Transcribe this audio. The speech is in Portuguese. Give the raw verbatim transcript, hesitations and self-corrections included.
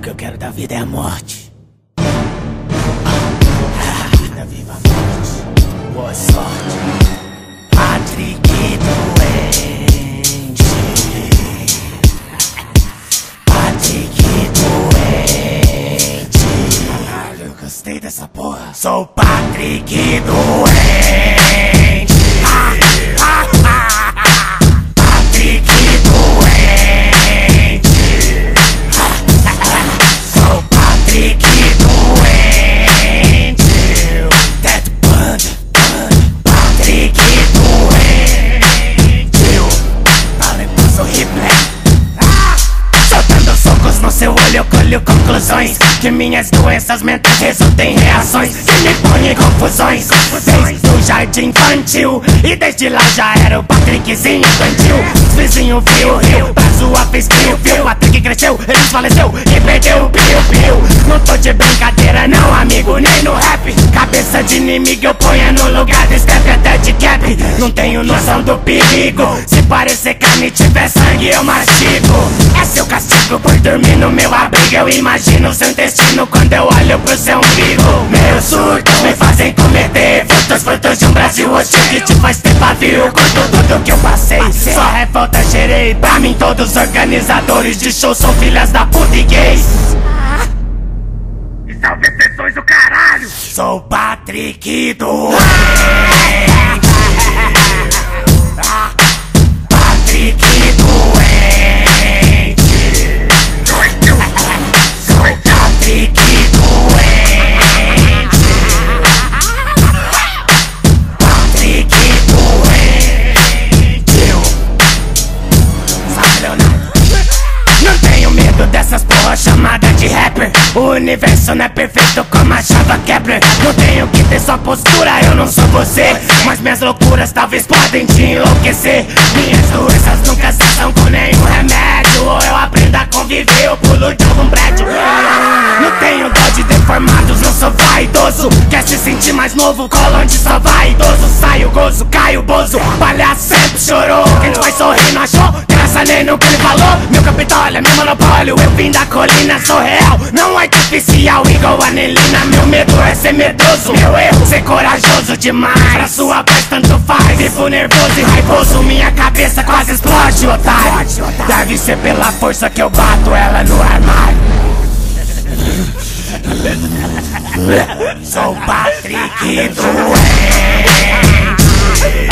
que eu quero da vida é a morte. Ah, vida viva a morte. Boa sorte. Patrick doente. Patrick doente. Caralho, eu gostei dessa porra. Sou Patrick doente. Ah, ah, ah, ah. Patrick doente. Ah, ah, ah. Sou Patrick doente. Dead Band, Patrick doente. Falem pro sou Hitler. Ah! Soltando socos no seu olho, eu colho conclusões que minhas doenças mentais resultam em reações que me põem em confusões. Desde o jardim infantil, e desde lá já era o Patrickzinho infantil. Os vizinhos viu o rio, pra zoar fez fio-fio. Patrick cresceu, ele desfaleceu e perdeu o pio-pio. Não tô de brincadeira não, amigo, nem no rap. Cabeça de inimigo eu ponho no lugar do step até de cap. Não tenho noção do perigo, se parecer carne tiver sangue eu mastigo. É seu castigo por dormir no meu abrigo. Eu imagino seu intestino quando eu olho pro seu umbigo. Meus surtos me fazem cometer frutos, frutos de um Brasil hostil que te faz ter pavio com tudo que eu passei. Só revolta gerei, pra mim todos os organizadores de show são filhas da puta e gays. E salve exceções do caralho. Sou Patrick doente. Patrick doente. Sou Patrick doente. Patrick doente. Sabe, Leonardo? Não tenho medo dessas porra chamada de rapper. O universo não é perfeito como achava Kepler. Não tenho que ter sua postura, eu não sou você. Mas minhas loucuras talvez podem te enlouquecer. Minhas doenças nunca cessam com nenhum remédio. Ou eu aprendo a conviver ou pulo de algum prédio. Não tenho dó de deformados, não sou vaidoso. Quer se sentir mais novo, cola onde só vai idoso. Sai o gozo, cai o bozo, palhaço sempre chorou. Quem te faz sorrir não achou graça nem no que ele falou. Meu Capitólio é meu monopólio, eu vim da colina, sou real, não artificial igual a Nelina. Meu medo é ser medroso, meu erro ser corajoso demais. Pra sua paz tanto faz, vivo nervoso e raivoso. Minha cabeça quase explode, otário. Deve ser pela força que eu bato ela no armário. Sou Patrick doente.